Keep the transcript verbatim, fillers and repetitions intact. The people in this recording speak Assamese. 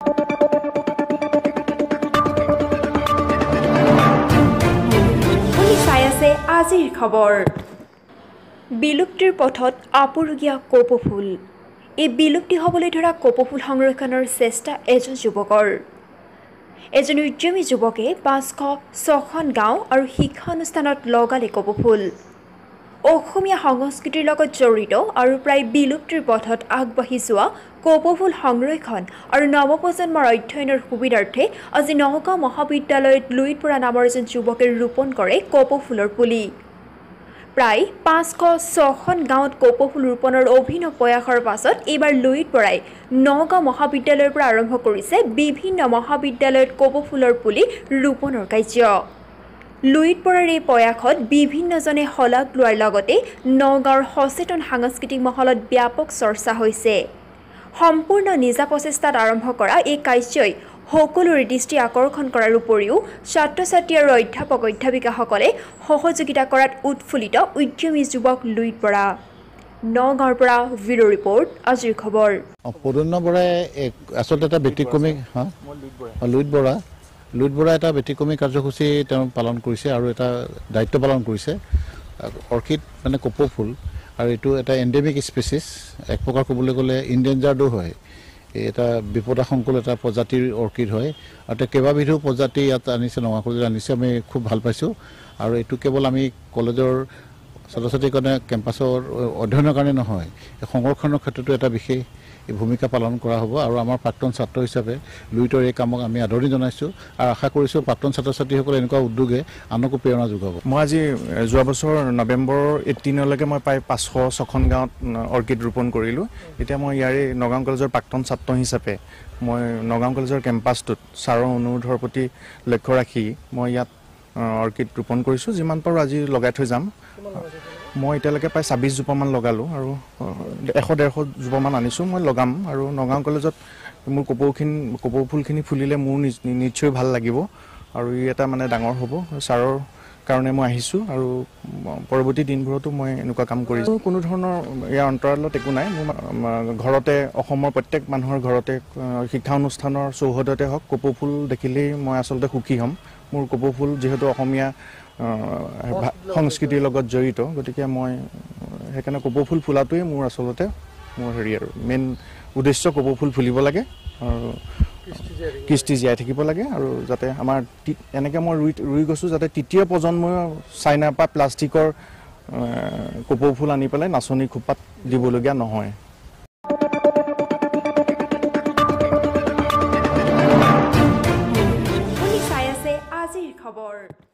আপুনি চাই আছে আজিৰ খবৰ। বিলুপ্তিৰ পথত আপুৰুগীয়া কপৌ ফুল। এই বিলুপ্তি হ'বলৈ ধৰা কপৌ ফুল সংৰক্ষণৰ চেষ্টা এজন যুৱকৰ। এজন উদ্যমী যুৱকে পাঁচশ ছখন গাঁও আৰু শিক্ষা অনুষ্ঠানত লগালে কপৌ ফুল। অসমীয়া সংস্কৃতিৰ লগত জড়িত আৰু প্ৰায় বিলুপ্তিৰ পথত আগবাঢ়ি যোৱা কপৌ ফুল সংৰক্ষণ আৰু নৱপ্ৰজন্মৰ অধ্যয়নৰ সুবিধাৰ্থে আজি নগাঁও মহাবিদ্যালয়ত লুইত বৰা নামৰ এজন যুৱকে ৰোপণ কৰে কপৌ ফুলৰ পুলি। প্ৰায় পাঁচশ ছখন গাঁৱত কপৌ ফুল ৰোপণৰ অভিনৱ প্ৰয়াসৰ পাছত এইবাৰ লুইত বৰাই নগাঁও মহাবিদ্যালয়ৰ পৰা আৰম্ভ কৰিছে বিভিন্ন মহাবিদ্যালয়ত কপৌ ফুলৰ পুলি ৰোপণৰ কাৰ্য। লুইত বৰাৰ এই প্ৰয়াসত বিভিন্নজনে শলাগ লোৱাৰ লগতে নগাঁৱৰ সচেতন সাংস্কৃতিক মহলত ব্যাপক চৰ্চা হৈছে। সম্পূৰ্ণ নিজা প্ৰচেষ্টাত আৰম্ভ কৰা এই কাৰ্যই সকলোৰে দৃষ্টি আকৰ্ষণ কৰাৰ উপৰিও ছাত্ৰ ছাত্ৰী আৰু অধ্যাপক অধ্যাপিকাসকলে সহযোগিতা কৰাত উৎফুল্লিত উদ্যমী যুৱক লুইত বৰা। নগাঁৱৰ পৰা ভিডিঅ' ৰিপৰ্ট আজিৰ খবৰ। পদন্য বৰাই আচলতে এটা ব্যতিক্ৰমী লুইত বৰা লুইত বৰা এটা ব্যতিক্ৰমী কাৰ্যসূচী তেওঁ পালন কৰিছে আৰু এটা দায়িত্ব পালন কৰিছে। অৰ্কিড মানে কপৌ ফুল আৰু এইটো এটা এণ্ডেমিক স্পেচিছ, এক প্ৰকাৰ ক'বলৈ গ'লে ইনডেঞ্জাৰ্ডো হয়। এটা বিপদাশংকুল এটা প্ৰজাতিৰ অৰ্কিড হয় আৰু তেওঁ কেইবাবিধো প্ৰজাতি ইয়াত আনিছে, নগাঁও কলেজত আনিছে। আমি খুব ভাল পাইছোঁ আৰু এইটো কেৱল আমি কলেজৰ ছাত্ৰ ছাত্ৰীৰ কাৰণে কেম্পাছৰ অধ্যয়নৰ কাৰণে নহয়, সংৰক্ষণৰ ক্ষেত্ৰতো এটা বিশেষ ভূমিকা পালন কৰা হ'ব আৰু আমাৰ প্ৰাক্তন ছাত্ৰ হিচাপে লুইতৰ এই কামক আমি আদৰণি জনাইছোঁ আৰু আশা কৰিছোঁ প্ৰাক্তন ছাত্ৰ ছাত্ৰীসকলে এনেকুৱা উদ্যোগে আনকো প্ৰেৰণা যোগাব। মই আজি যোৱা বছৰ নৱেম্বৰৰ এইটিনলৈকে মই প্ৰায় পাঁচশ ছখন গাঁৱত অৰ্কিড ৰোপণ কৰিলোঁ। এতিয়া মই ইয়াৰে নগাঁও কলেজৰ প্ৰাক্তন ছাত্ৰ হিচাপে মই নগাঁও কলেজৰ কেম্পাছটোত ছাৰৰ অনুৰোধৰ প্ৰতি লক্ষ্য ৰাখি মই ইয়াত অৰ্কিড ৰোপণ কৰিছোঁ। যিমান পাৰোঁ আজি লগাই থৈ যাম। মই এতিয়ালৈকে প্ৰায় ছাব্বিছ জোপামান লগালোঁ আৰু এশ ডেৰশ জোপামান আনিছোঁ, মই লগাম। আৰু নগাঁও কলেজত মোৰ কপৌখিনি কপৌ ফুলখিনি ফুলিলে মোৰ নিশ্চয় ভাল লাগিব আৰু ই এটা মানে ডাঙৰ হ'ব। ছাৰৰ কাৰণে মই আহিছোঁ আৰু পৰৱৰ্তী দিনবোৰতো মই এনেকুৱা কাম কৰিছোঁ। কোনো ধৰণৰ ইয়াৰ অন্তৰালত একো নাই। মোৰ ঘৰতে অসমৰ প্ৰত্যেক মানুহৰ ঘৰতে শিক্ষা অনুষ্ঠানৰ চৌহদতে হওক কপৌ ফুল দেখিলেই মই আচলতে সুখী হ'ম। মোৰ কপৌ ফুল যিহেতু অসমীয়া সংস্কৃতিৰ লগত জড়িত, গতিকে মই সেইকাৰণে কপৌ ফুল ফুলাটোৱেই মোৰ আচলতে মোৰ হেৰি আৰু মেইন উদ্দেশ্য। কপৌ ফুল ফুলিব লাগে আৰু কৃষ্টি জীয়াই থাকিব লাগে আৰু যাতে আমাৰ এনেকৈ মই ৰুই ৰুই গৈছোঁ যাতে তৃতীয় প্ৰজন্মই চাইনাৰ পৰা প্লাষ্টিকৰ কপৌ ফুল আনি পেলাই নাচনী খোপাত দিবলগীয়া নহয়। আপুনি চাই আছে আজিৰ খবৰ।